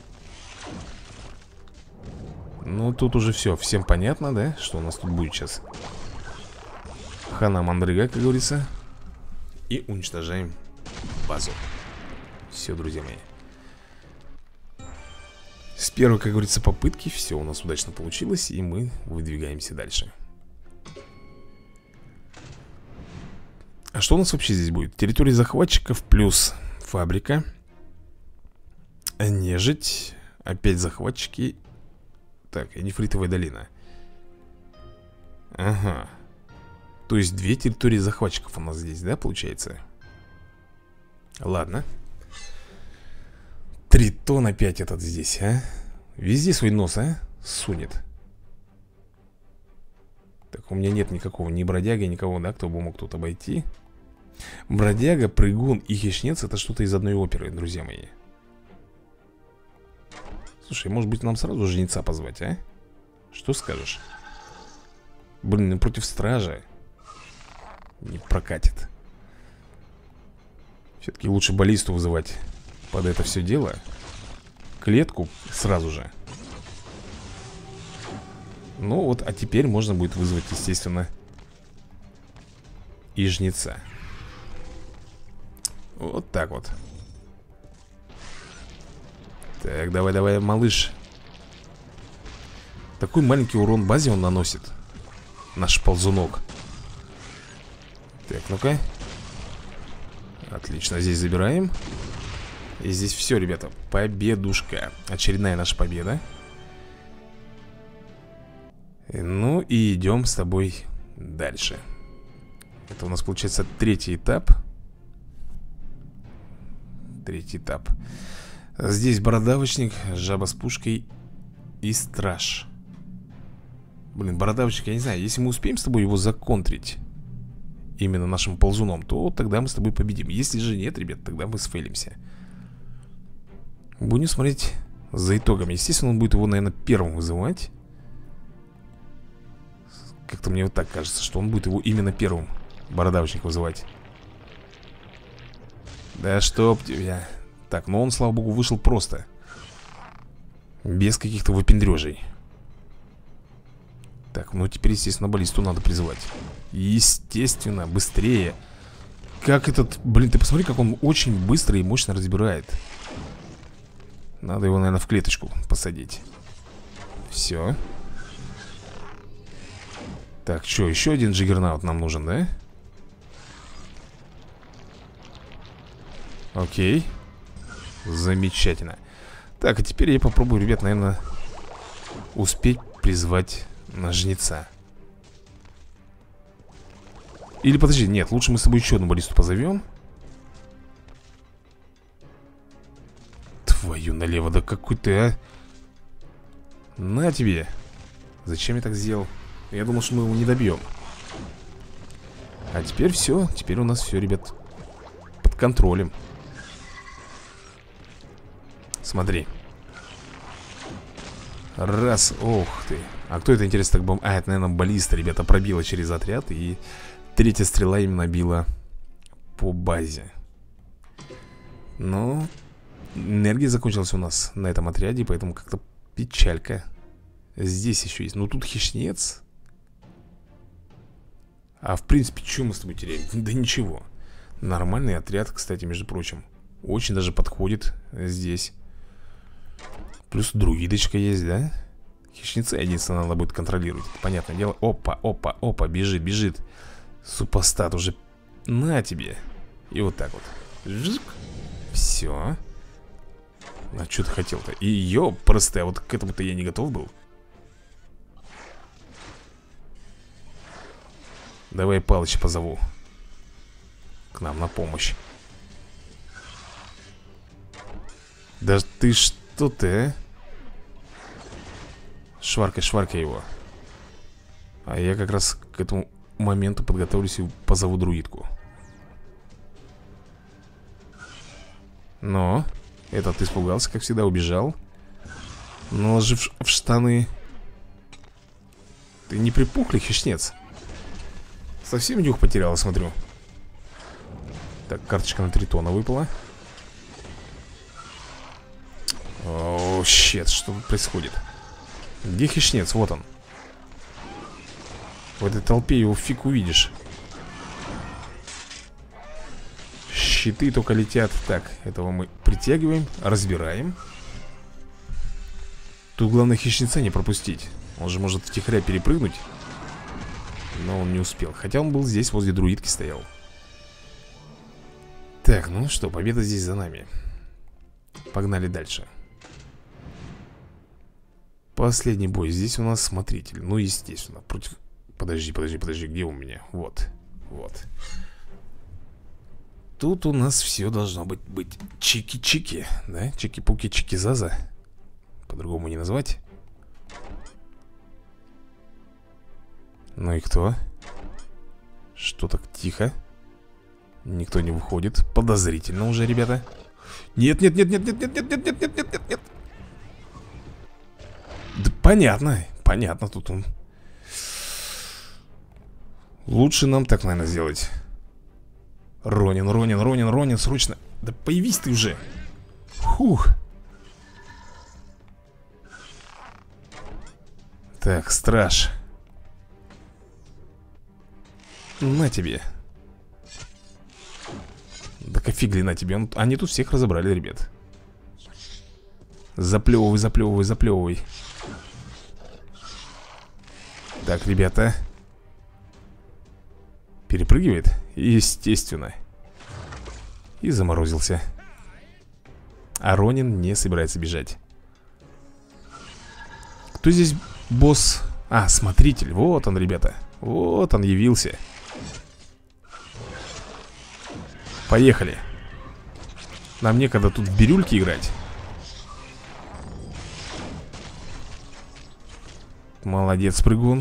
Ну тут уже все, всем понятно, да? Что у нас тут будет сейчас. Хана Мандрыга, как говорится. И уничтожаем базу. Все, друзья мои. С первой, как говорится, попытки все у нас удачно получилось. И мы выдвигаемся дальше. А что у нас вообще здесь будет? Территория захватчиков плюс фабрика. Нежить. Опять захватчики. Так, и нефритовая долина. Ага. То есть две территории захватчиков у нас здесь, да, получается? Ладно. Тритон опять этот здесь, а? Везде свой нос, а? Сунет. Так, у меня нет никакого ни бродяга, никого, да, кто бы мог тут обойти. Бродяга, прыгун и хищнец — это что-то из одной оперы, друзья мои. Слушай, может быть нам сразу жнеца позвать, а? Что скажешь? Блин, ну против стража не прокатит. Все-таки лучше баллисту вызывать под это все дело. Клетку сразу же. Ну вот, а теперь можно будет вызвать, естественно, и жнеца. Вот так вот. Так, давай, давай, малыш. Такой маленький урон базе он наносит. Наш ползунок. Так, ну-ка. Отлично, здесь забираем. И здесь все, ребята, победушка. Очередная наша победа. Ну и идем с тобой дальше. Это у нас получается третий этап. Третий этап. Здесь бородавочник, жаба с пушкой и страж. Блин, бородавочник, я не знаю, если мы успеем с тобой его законтрить именно нашим ползуном, то тогда мы с тобой победим. Если же нет, ребят, тогда мы сфейлимся. Будем смотреть за итогами. Естественно, он будет его, наверное, первым вызывать. Как-то мне вот так кажется, что он будет его именно первым, бородавочник, вызывать. Да чтоб тебя. Так, но он, слава богу, вышел просто. Без каких-то выпендрежей. Так, ну теперь, естественно, баллисту надо призывать. Естественно, быстрее. Как этот... Блин, ты посмотри, как он очень быстро и мощно разбирает. Надо его, наверное, в клеточку посадить. Все. Так, что, еще один джиггернаут нам нужен, да? Окей. Замечательно. Так, а теперь я попробую, ребят, наверное, успеть призвать на жнеца. Или подожди, нет, лучше мы с тобой еще одну баллисту позовем. Твою налево, да какой ты, а? На тебе. Зачем я так сделал? Я думал, что мы его не добьем. А теперь все, теперь у нас все, ребят, под контролем. Смотри. Раз, ох ты. А кто это, интересно, так бом... А, это, наверное, баллиста, ребята, пробила через отряд. И третья стрела именно била по базе. Но энергия закончилась у нас на этом отряде, поэтому как-то печалька. Здесь еще есть. Ну тут хищнец. А в принципе, что мы с тобой теряем? Да ничего. Нормальный отряд, кстати, между прочим. Очень даже подходит здесь. Плюс друидочка есть, да? Хищница единственное надо будет контролировать. Понятное дело. Опа, опа, опа, бежит, бежит. Супостат уже. На тебе. И вот так вот. Жик. Все. А что ты хотел-то? И ёпрсты, а вот к этому-то я не готов был. Давай Палыча позову к нам на помощь. Да ты что ты, а? Шваркай, шваркай его. А я как раз к этому моменту подготовлюсь и позову друидку. Но этот испугался, как всегда, убежал. Наложив в штаны. Ты не припухли, хищнец? Совсем нюх потеряла, смотрю. Так, карточка на тритона выпала. О, щет, что тут происходит? Где хищнец? Вот он. В этой толпе его фиг увидишь. Щиты только летят. Так, этого мы притягиваем, разбираем. Тут главное хищнеца не пропустить. Он же может втихаря перепрыгнуть. Но он не успел. Хотя он был здесь, возле друидки стоял. Так, ну что, победа здесь за нами. Погнали дальше. Последний бой. Здесь у нас смотритель. Ну, естественно, против... Подожди, подожди, подожди, где у меня? Вот, вот. Тут у нас все должно быть, быть чики-чики, да? Чики-пуки, чики-заза. По-другому не назвать. Ну и кто? Что так тихо? Никто не выходит. Подозрительно уже, ребята. Нет, нет, нет, нет, нет, нет, нет, нет, нет, нет, нет, нет, нет. Да понятно, понятно, тут он. Лучше нам так, наверное, сделать. Ронин, Ронин, Ронин, Ронин, срочно. Да появись ты уже. Фух. Так, страж. На тебе. Да кофигли на тебе. Он... Они тут всех разобрали, ребят. Заплевывай, заплевывай, заплевывай. Так, ребята. Перепрыгивает? Естественно. И заморозился. А Ронин не собирается бежать. Кто здесь босс? А, смотритель, вот он, ребята. Вот он явился. Поехали. Нам некогда тут в бирюльки играть. Молодец, прыгун.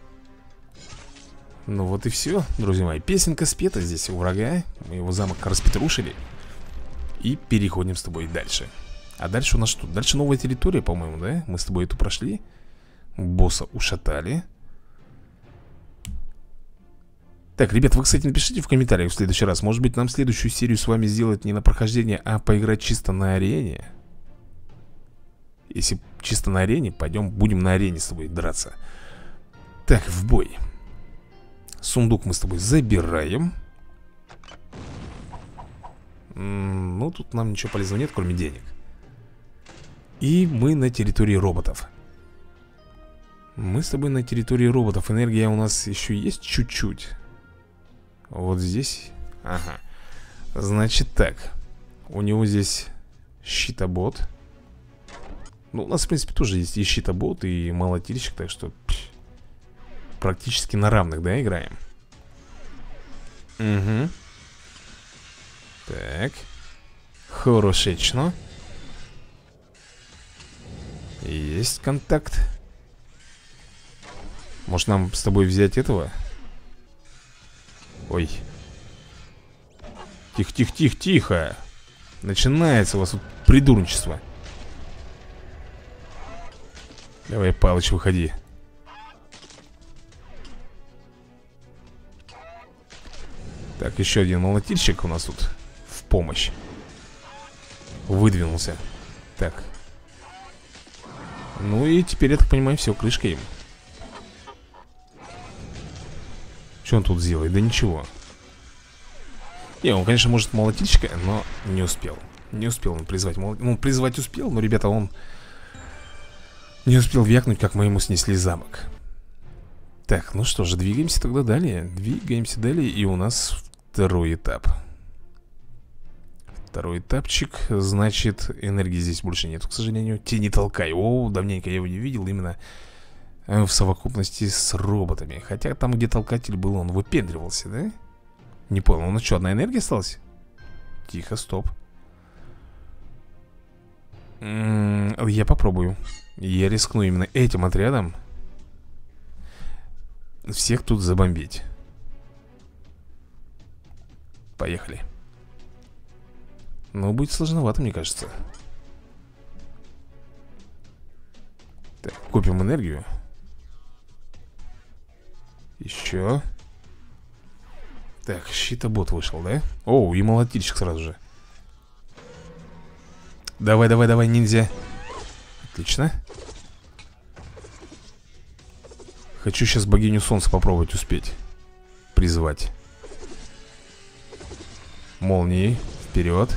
Ну вот и все, друзья мои. Песенка спета здесь у врага. Мы его замок распетрушили. И переходим с тобой дальше. А дальше у нас что? Дальше новая территория, по-моему, да? Мы с тобой эту прошли. Босса ушатали. Так, ребят, вы, кстати, напишите в комментариях в следующий раз. Может быть, нам следующую серию с вами сделать не на прохождение, а поиграть чисто на арене. Если чисто на арене, пойдем, будем на арене с тобой драться. Так, в бой. Сундук мы с тобой забираем. М-м, ну, тут нам ничего полезного нет, кроме денег. И мы на территории роботов. Мы с тобой на территории роботов. Энергия у нас еще есть чуть-чуть. Вот здесь. Ага. Значит так. У него здесь щитобот. Ну, у нас, в принципе, тоже есть и щитобот, и молотильщик. Так что пш, практически на равных, да, играем. Угу. Так. Хорошечно. Есть контакт. Может, нам с тобой взять этого? Ой. Тихо-тихо-тихо-тихо. Начинается у вас тут придурничество. Давай, Палыч, выходи. Так, еще один молотильщик у нас тут в помощь. Выдвинулся. Так. Ну и теперь, я так понимаю, все, крышка им. Что он тут сделает? Да ничего. Не, он, конечно, может молотильщика, но не успел. Не успел он призвать молот... Ну, призвать успел, но, ребята, он не успел вякнуть, как мы ему снесли замок. Так, ну что же, двигаемся тогда далее. Двигаемся далее, и у нас второй этап. Второй этапчик. Значит, энергии здесь больше нету, к сожалению. Тени толкай. О, давненько я его не видел именно в совокупности с роботами. Хотя там, где толкатель был, он выпендривался, да? Не понял, у нас что, одна энергия осталась? Тихо, стоп. М-м, я попробую. Я рискну именно этим отрядом всех тут забомбить. Поехали. Но будет сложновато, мне кажется. Так, купим энергию. Еще. Так, щитобот вышел, да? Оу, и молотильщик сразу же. Давай, давай, давай, ниндзя. Отлично. Хочу сейчас богиню солнца попробовать успеть призвать. Молнией. Вперед.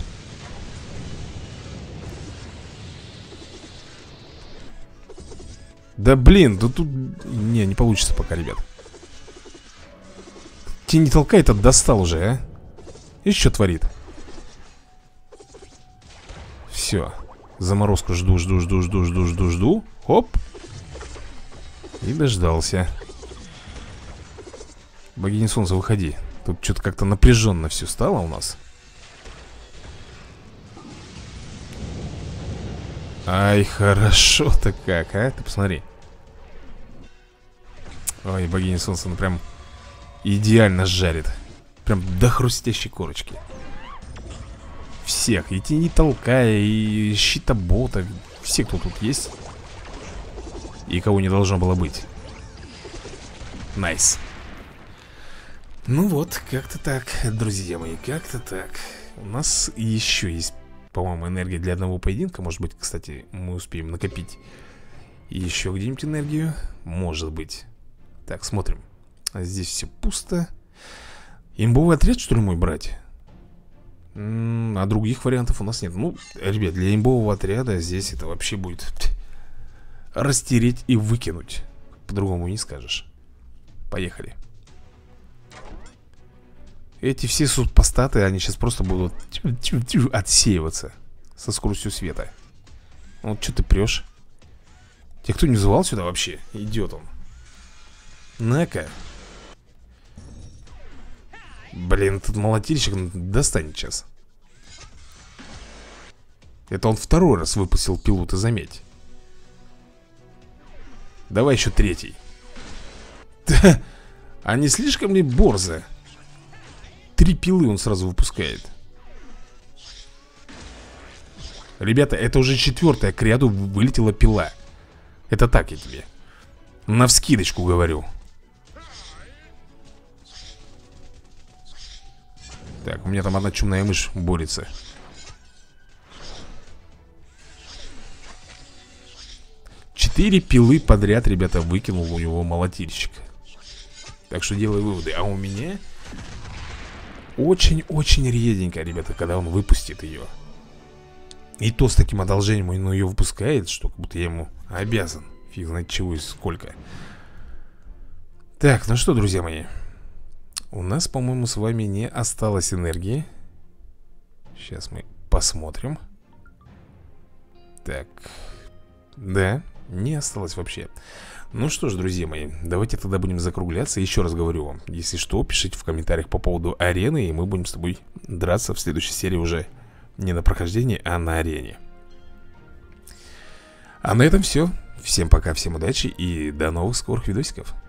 Да блин, да тут... Не, не получится пока, ребят. Тень не толкает, это достал уже, а? И что творит? Все. Заморозку жду, жду, жду, жду, жду, жду, жду. Хоп. И дождался. Богиня солнца, выходи. Тут что-то как-то напряженно все стало у нас. Ай, хорошо-то как, а? Ты посмотри. Ой, богиня солнца, ну прям идеально жарит. Прям до хрустящей корочки. Всех, и тени толкая, и щитобота. Все, кто тут есть. И кого не должно было быть. Найс. Ну вот, как-то так, друзья мои, как-то так. У нас еще есть, по-моему, энергия для одного поединка. Может быть, кстати, мы успеем накопить еще где-нибудь энергию. Может быть. Так, смотрим. Здесь все пусто. Имбовый отряд, что ли, мой брать? М-м, а других вариантов у нас нет. Ну, ребят, для имбового отряда здесь это вообще будет растереть и выкинуть. По-другому не скажешь. Поехали. Эти все супостаты, они сейчас просто будут отсеиваться со скоростью света. Вот что ты прешь? Тебя кто не звал сюда вообще? Идет он. На-ка. Блин, этот молотильщик достанет сейчас. Это он второй раз выпустил пилу, ты заметь. Давай еще третий. А не слишком ли борзо? Три пилы он сразу выпускает. Ребята, это уже четвертая к ряду вылетела пила. Это так я тебе навскидочку говорю. Так, у меня там одна чумная мышь борется. Четыре пилы подряд, ребята, выкинул у него молотильщик. Так что делай выводы. А у меня очень-очень реденько, ребята, когда он выпустит ее. И то с таким одолжением он ее выпускает, что как будто я ему обязан. Фиг знает чего и сколько. Так, ну что, друзья мои, у нас, по-моему, с вами не осталось энергии. Сейчас мы посмотрим. Так. Да, не осталось вообще. Ну что ж, друзья мои, давайте тогда будем закругляться. Еще раз говорю вам, если что, пишите в комментариях по поводу арены, и мы будем с тобой драться в следующей серии уже не на прохождении, а на арене. А на этом все. Всем пока, всем удачи и до новых скорых видосиков.